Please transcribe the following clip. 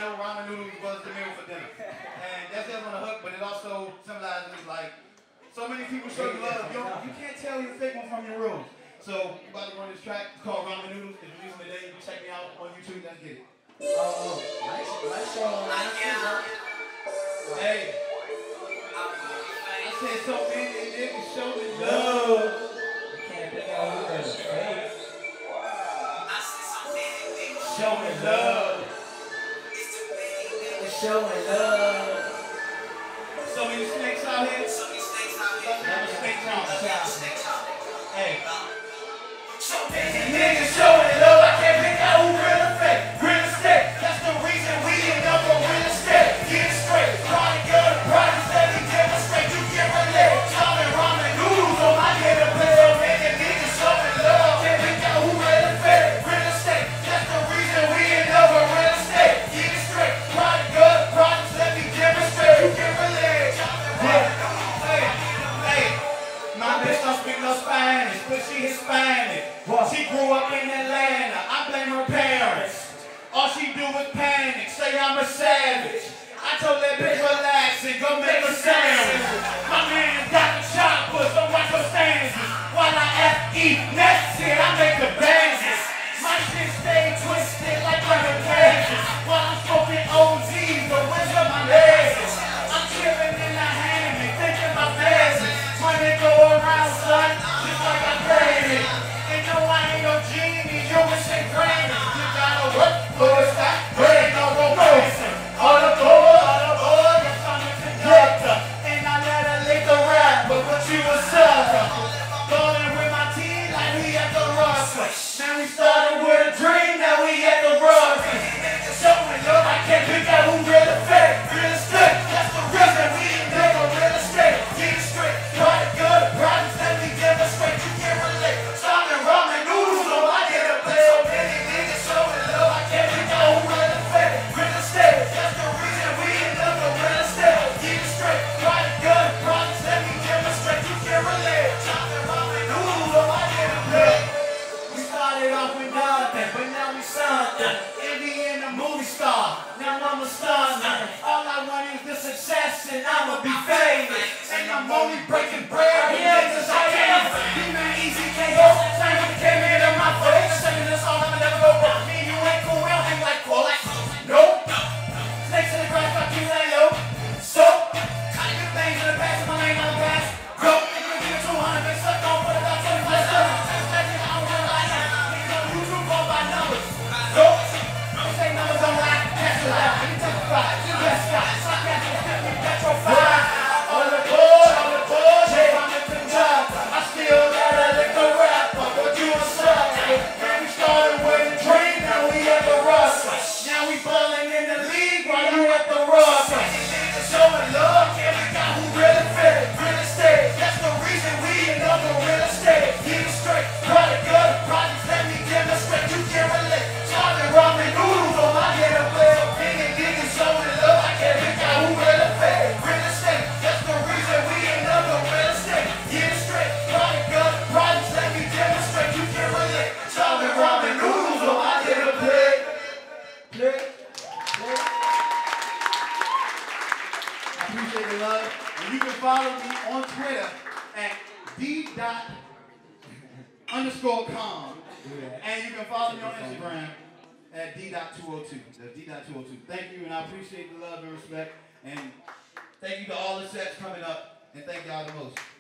know ramen noodles was the meal for dinner. And that's just on the hook, but it also symbolizes like so many people show you love. You can't tell your fake one from your real one. So you about to run this track. It's called Ramen Noodles. If you're listening today, check me out on YouTube. Let's get it. Nice show. Hey. I said so many niggas show me love. You can't pick out who they're fake. Show me love. Show me love. So many snakes out here. Never snakes out. Hey. So many niggas showing love. I can't pick out who real or fake. Real estate. That's the reason we end up on real estate. Get straight. Party girl, projects let me demonstrate. You can relate. Ramen, ramen noodles on my head to play. So many niggas showing love. Can't pick out who real or fake. Real estate. That's the reason we end up on real estate. Get straight. Party girl, projects let me demonstrate. You can relate. Hey, my bitch don't speak no Spanish, but she Hispanic. She grew up in Atlanta. I blame her parents. All she do is panic. Say I'm a savage. I told that bitch relax and go make a sandwich. My man got the choppers, don't watch her stanzas. While I F.E. next it, I make the bands. My shit stay twisted like rubber cages. While I'm smoking OGs, the where's of my legs? I'm chilling in the hammock, thinking about business. Money go around, son, just like I prayed it. And no, I ain't no genie, you wish it granted. You gotta work for it, stop, there ain't no romancing. All aboard, yes, I'm a conductor. And I let her lick the rapper, but you a sucker. Going with my team like we at the Russell. Now we started with a dream, now we at the Russell. Showing love, I can't pick out who real or fake. Real estate, that's the reason we ain't never real estate. Get straight, product good, products let me demonstrate. You can't relate. Ramen, ramen noodles on my head to play. So many niggas showing love, I can't pick out who real or fake. Real estate, that's the reason we ain't never real estate. Get straight, product good, products let me demonstrate. You can't relate. Ramen noodles on my head to play. We started off with nothing, but now we something. In a movie star, now I'm a star now. All I want is the success and I'ma be famous. And I'm only breaking bread with niggas I can. You man easy can't go. Same when it came into my face. Singing this song, I'ma never go back. Me and you ain't cool, we don't hang like cool. Nope. Snakes in the grass, fuck you, lay low. So, good things in the past, my name on the past. Go, nigga, give it 200, been sucked on for about 20 plus stuff. I don't realize that. Niggas on YouTube go by numbers. Go. Say numbers don't lie, that's a lie. You testify, you best guy. Suck that shit, me Petro 5. On the board, yeah, I'm a conductor. I still gotta lick the rapper, but you a sucker. Man, we started with a dream, now we at the Russell. Now we balling in the league while you at the Russell. Showing love, can't we got who really fit. Real estate, that's the reason we end up on real estate. Get it straight, product good, projects let me demonstrate. You can't relate. Ramen, ramen noodles on my head to play. Nigga, niggas showing love, I can't pick out who really fake. Real estate, that's the reason we end up on real estate. Get it straight, product good, projects let me demonstrate. You can't relate. Ramen, ramen noodles on my head to play. Play. I appreciate the love. And you can follow me on Twitter at d._com. And you can follow me on Instagram at d.202. That's d.202. Thank you, and I appreciate the love and respect. And thank you to all the sets coming up. And thank y'all the most.